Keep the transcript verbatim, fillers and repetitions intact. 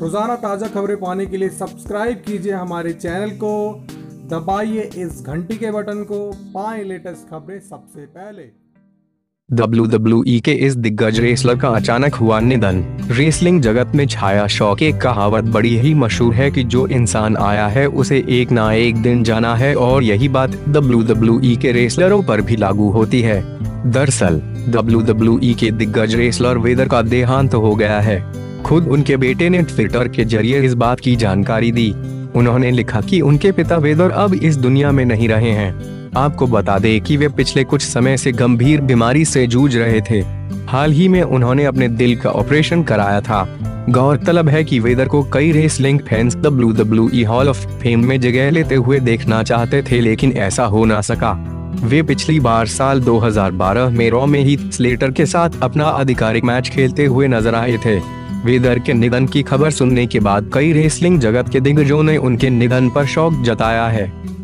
रोजाना ताज़ा खबरें पाने के लिए सब्सक्राइब कीजिए हमारे चैनल को, दबाइए इस घंटी के बटन को, पाएं लेटेस्ट खबरें सबसे पहले। डब्ल्यू डब्ल्यू ई के इस दिग्गज रेसलर का अचानक हुआ निधन। रेसलिंग जगत में छाया शौक। एक कहावत बड़ी ही मशहूर है कि जो इंसान आया है उसे एक ना एक दिन जाना है, और यही बात डब्ल्यू डब्ल्यू ई के रेसलरों पर भी लागू होती है। दरअसल डब्ल्यू डब्ल्यू ई के दिग्गज रेसलर वेदर का देहांत हो गया है। खुद उनके बेटे ने ट्विटर के जरिए इस बात की जानकारी दी। उन्होंने लिखा कि उनके पिता वेदर अब इस दुनिया में नहीं रहे हैं। आपको बता दें कि वे पिछले कुछ समय से गंभीर बीमारी से जूझ रहे थे। हाल ही में उन्होंने अपने दिल का ऑपरेशन कराया था। गौरतलब है कि वेदर को कई wrestling fans W W E hall of fame में जगह लेते हुए देखना चाहते थे, लेकिन ऐसा हो ना सका। वे पिछली बार साल दो हज़ार बारह में रॉ में ही स्लेटर के साथ अपना आधिकारिक मैच खेलते हुए नजर आए थे। वेदर के निधन की खबर सुनने के बाद कई रेसलिंग जगत के दिग्गजों ने उनके निधन पर शोक जताया है।